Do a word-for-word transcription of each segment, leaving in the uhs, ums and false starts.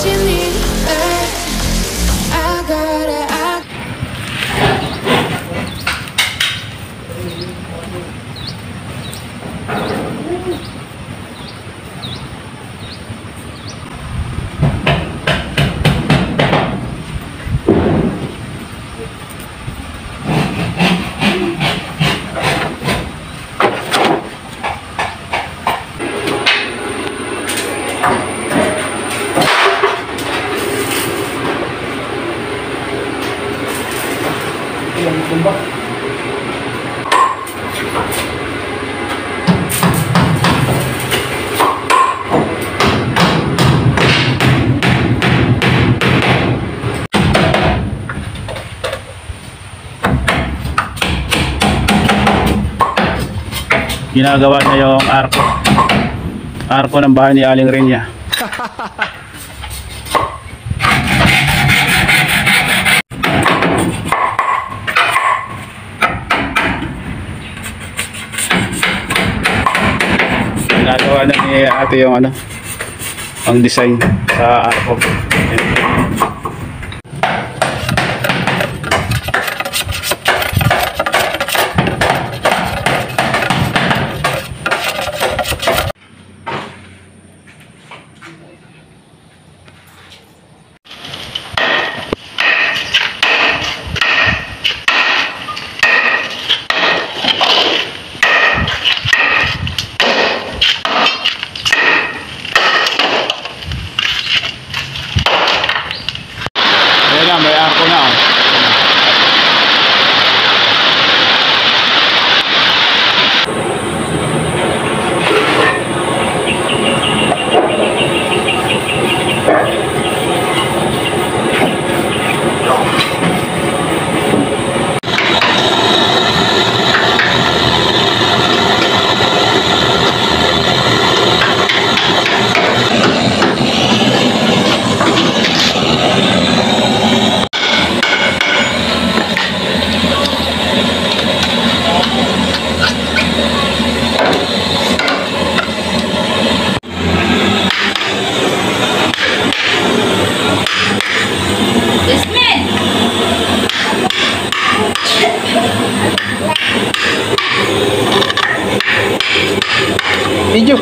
you need, hey, I got it, I ginagawa niya yung arko arko ng bahay ni Aling Rinya. Ginagawa na ni ate yung ano, ang design sa arko. May arko na. Video.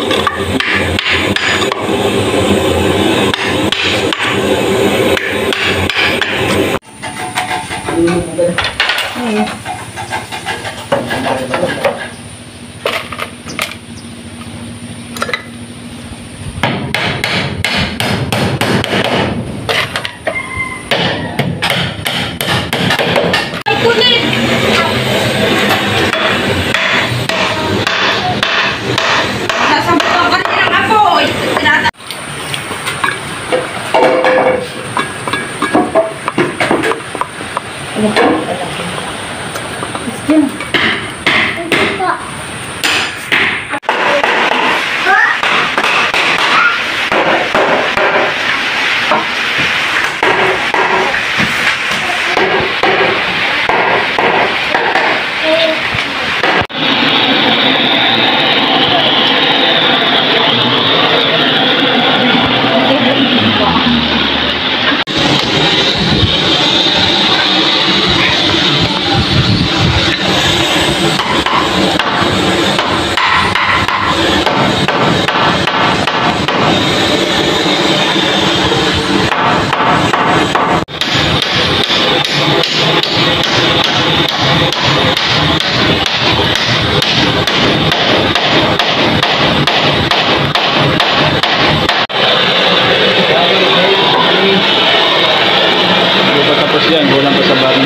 Yan, kulang pa sa barin.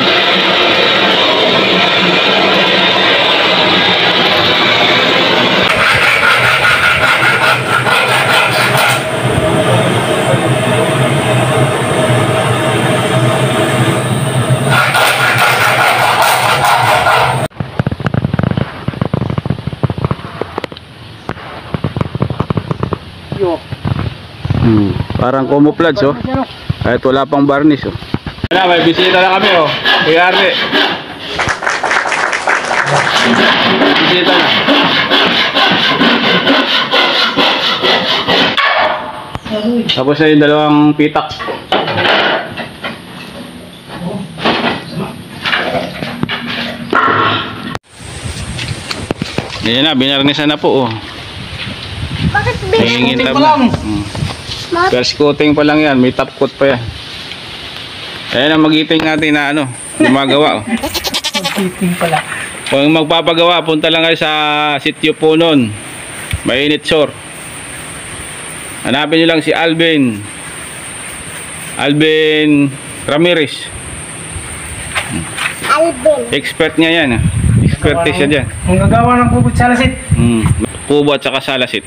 Hmm, parang camouflage oh. Kahit wala pang varnish oh. Wala, may bisita na kami oh. Kuya Arne. Bisita na. Tapos na yung dalawang pitak. Ayan na, binarnisan na po oh. Bakit Nangingintab na. Hmm. First coating pa lang yan, may top coat pa yan. Ayan ang magiting natin na ano, gumagawa oh. Magiting pala. Kung magpapagawa, punta lang kayo sa sitio po nun. Mainit shore. Hanapin nyo lang si Alvin. Alvin Ramirez. Alvin? Expert niya yan. Expertise siya dyan. Ang gagawa ng kubot sa lasit. Hmm. Kubo at saka salasit.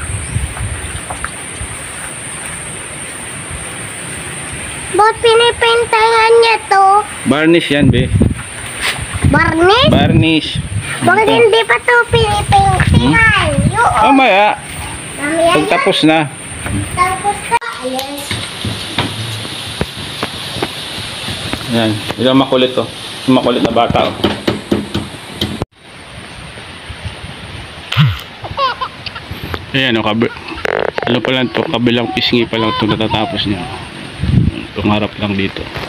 Ba't pinipintahan niya to? Varnish yan, be. Barnis? Varnish. Bakit hindi pa to pinipintahan? Yun. Mamaya, Mamaya pag na. tapos na. Tapos na. Ayan. Yan. Ilang makulit to. Makulit na bata oh. Ayan o, kabi ano pa lang to, kabilang pisngi pa lang to natatapos niya. Itong harap lang dito.